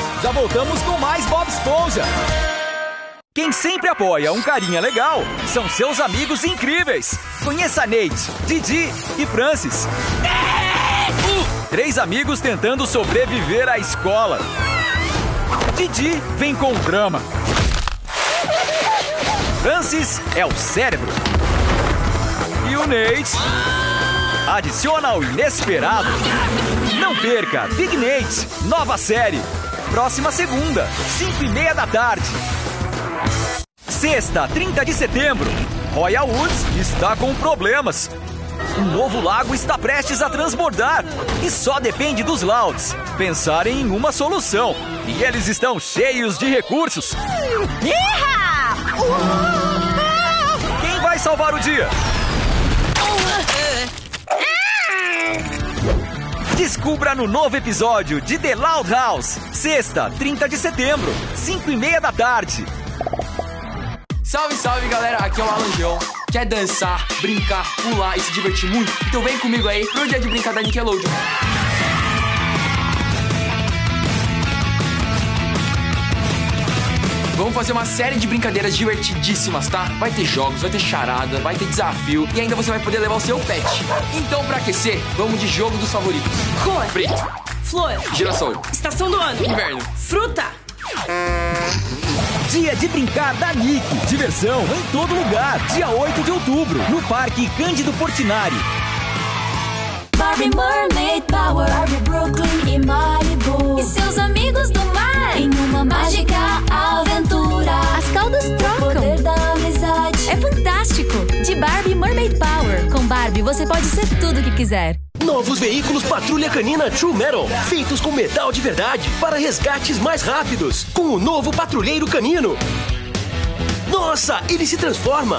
já voltamos com mais Bob Esponja. Quem sempre apoia um carinha legal são seus amigos incríveis. Conheça Nate, Didi e Francis. 3 amigos tentando sobreviver à escola. Didi vem com drama. Francis é o cérebro. E o Nate adiciona o inesperado. Não perca Big Nate, nova série. Próxima segunda, 5:30 da tarde. Sexta, 30 de setembro, Royal Woods está com problemas. O novo lago está prestes a transbordar e só depende dos Louds pensarem em uma solução. E eles estão cheios de recursos. Quem vai salvar o dia? Descubra no novo episódio de The Loud House. Sexta, 30 de setembro, 5:30 da tarde. Salve, salve, galera! Aqui é o Alan João. Quer dançar, brincar, pular e se divertir muito? Então vem comigo aí pro Dia de Brincar da Nickelodeon. Vamos fazer uma série de brincadeiras divertidíssimas, tá? Vai ter jogos, vai ter charada, vai ter desafio e ainda você vai poder levar o seu pet. Então, pra aquecer, vamos de jogo dos favoritos. Cor. Preto. Flor. Girassol. Estação do ano. Inverno. Fruta. Dia de Brincar da Nick. Diversão em todo lugar. Dia 8 de outubro, no Parque Cândido Portinari. Barbie Mermaid Power, Barbie Brooklyn e Malibu. E seus amigos do mar em uma mágica aventura. As caudas trocam. O poder da amizade É fantástico. De Barbie Mermaid Power. Com Barbie você pode ser tudo o que quiser. Novos veículos Patrulha Canina True Metal, feitos com metal de verdade para resgates mais rápidos. Com o novo Patrulheiro Canino. Nossa, ele se transforma.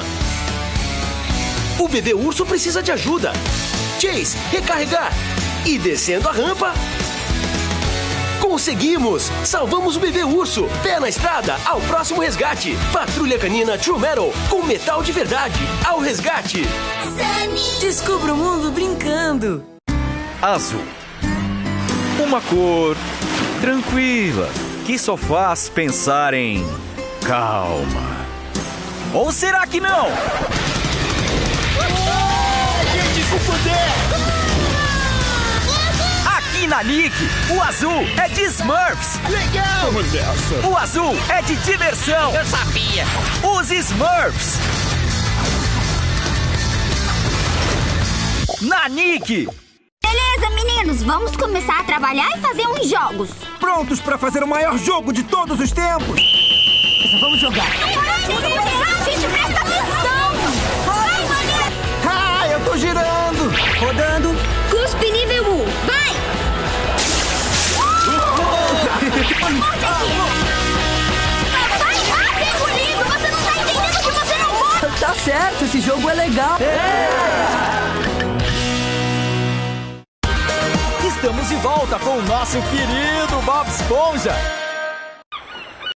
O bebê urso precisa de ajuda. Chase, recarregar. E descendo a rampa... Conseguimos! Salvamos o bebê urso. Pé na estrada, ao próximo resgate. Patrulha Canina True Metal, com metal de verdade. Ao resgate. Sunny. Descubra o mundo brincando. Azul. Uma cor tranquila, que só faz pensar em calma. Ou será que não? Aqui na Nick, o azul é de Smurfs. Legal! O azul é de diversão. Eu sabia. Os Smurfs. Na Nick. Beleza, meninos, vamos começar a trabalhar e fazer uns jogos. Prontos para fazer o maior jogo de todos os tempos? Vamos jogar. Gente, presta atenção. Ah, eu tô girando! Rodando. Cuspe nível 1, vai! Vai rápido, comigo! Você não tá entendendo que você não pode! Tá certo, esse jogo é legal. Estamos de volta com o nosso querido Bob Esponja.